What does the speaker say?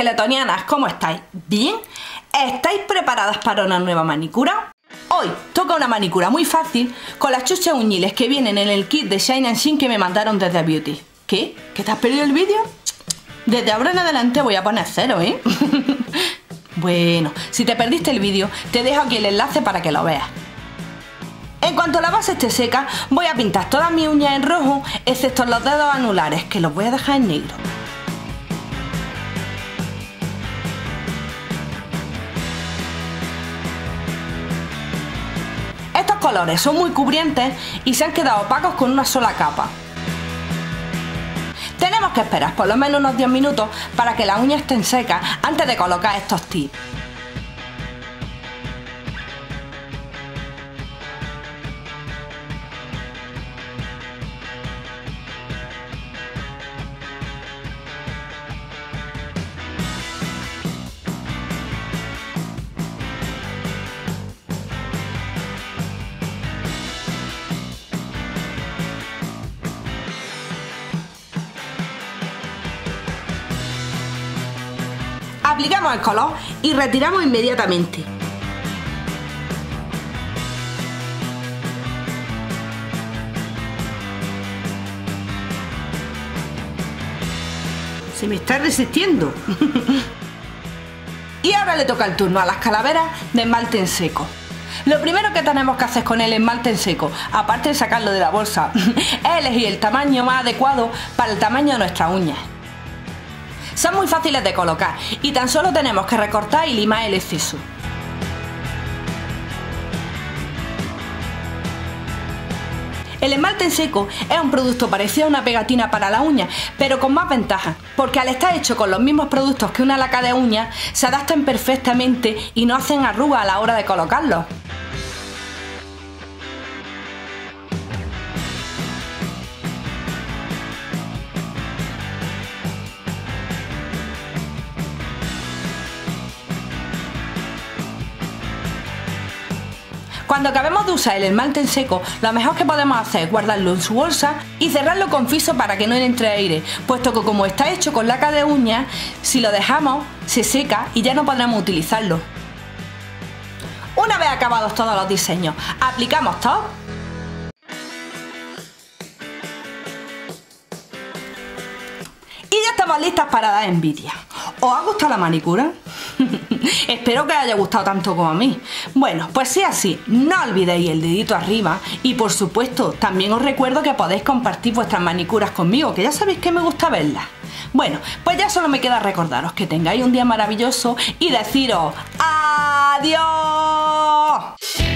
teletonianas, ¿cómo estáis? ¿Bien? ¿Estáis preparadas para una nueva manicura? Hoy toca una manicura muy fácil con las chuches uñiles que vienen en el kit de Shine and Shine que me mandaron desde Beauty. ¿Qué? ¿Que te has perdido el vídeo? Desde ahora en adelante voy a poner 0, ¿eh? Bueno, si te perdiste el vídeo, te dejo aquí el enlace para que lo veas. En cuanto la base esté seca, voy a pintar todas mis uñas en rojo, excepto los dedos anulares, que los voy a dejar en negro. Estos colores son muy cubrientes y se han quedado opacos con una sola capa. Tenemos que esperar por lo menos unos 10 minutos para que las uñas estén secas antes de colocar estos tips. Aplicamos el color y retiramos inmediatamente. Se me está resistiendo. Y ahora le toca el turno a las calaveras de esmalte en seco. Lo primero que tenemos que hacer con el esmalte en seco, aparte de sacarlo de la bolsa, es elegir el tamaño más adecuado para el tamaño de nuestras uñas. Son muy fáciles de colocar y tan solo tenemos que recortar y limar el exceso. El esmalte en seco es un producto parecido a una pegatina para la uña, pero con más ventajas, porque al estar hecho con los mismos productos que una laca de uñas, se adaptan perfectamente y no hacen arrugas a la hora de colocarlos. Cuando acabemos de usar el esmalte en seco, lo mejor que podemos hacer es guardarlo en su bolsa y cerrarlo con fiso para que no entre aire, puesto que como está hecho con laca de uñas, si lo dejamos se seca y ya no podremos utilizarlo. Una vez acabados todos los diseños, aplicamos top y ya estamos listas para dar envidia. ¿Os ha gustado la manicura? Espero que os haya gustado tanto como a mí. Bueno, pues si es así, no olvidéis el dedito arriba y por supuesto también os recuerdo que podéis compartir vuestras manicuras conmigo, que ya sabéis que me gusta verlas. Bueno, pues ya solo me queda recordaros que tengáis un día maravilloso y deciros ¡adiós!